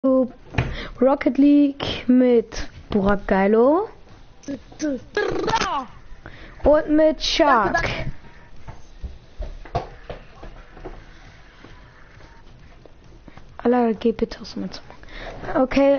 Rocket League mit Burak Geilo und mit Shark. Allah, geh bitte aus meinem Zimmer. Okay,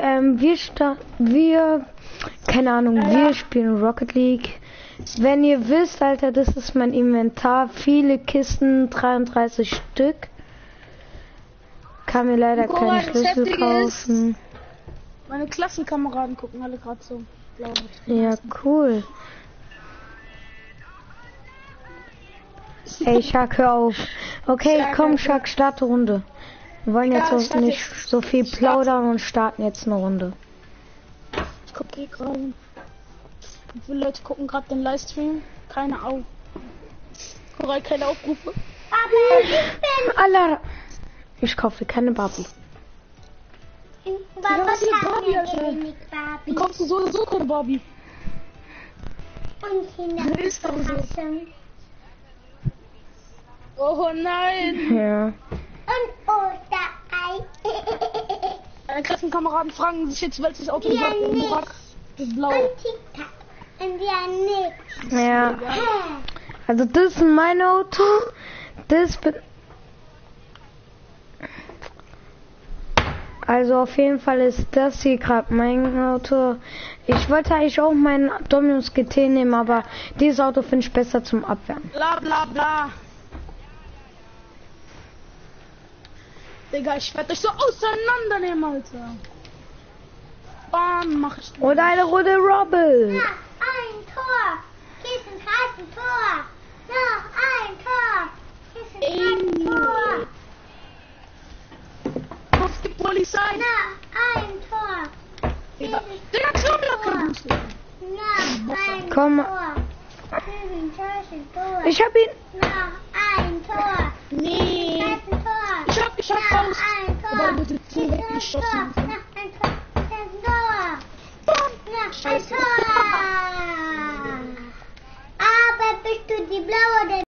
keine Ahnung, wir spielen Rocket League. Wenn ihr wisst, Alter, das ist mein Inventar. Viele Kisten, 33 Stück. Kann mir leider keinen Schlüssel kaufen. Meine Klassenkameraden gucken alle gerade so, glaube ich. Ja, cool. Ey, Shark, hör auf. Okay, komm, Shark, starte Runde. Wir wollen jetzt auch nicht so viel plaudern und starten jetzt eine Runde. Ich gucke hier gerade. Wie viele Leute gucken gerade den Livestream? Keine keine Aufrufe. Allah. Ich kaufe keine Barbie. Wie kommst du so keine Barbie? Und Ist doch so. Oh nein! Ja. Und Osterei. Meine Klassenkameraden fragen sich jetzt, welches Auto ich habe. Burak ist blau. Und TikTok. Und ja nix. Ja. Also das ist mein Auto. Also auf jeden Fall ist das hier gerade mein Auto. Ich wollte eigentlich auch meinen Dominus GT nehmen, aber dieses Auto finde ich besser zum Abwärmen. Bla bla bla. Digga, ich werde euch so auseinandernehmen, Alter. Bam, mach ich. Und eine Runde Robble. Noch ein Tor. Kissen hat ein Tor. Noch ein Tor. Kissen hat ein Tor. Was die Polizei? Noch ein Tor. Digga, Knoblauch. Noch ein Komm. Tor. Tor. Ich hab ihn. Noch ein Tor. Nee. Ein Tor. Ich hab raus. Ein Tor. Aber bitte zu weggeschossen. Noch ein Tor. Noch ein Tor. Aber bist du die blaue oder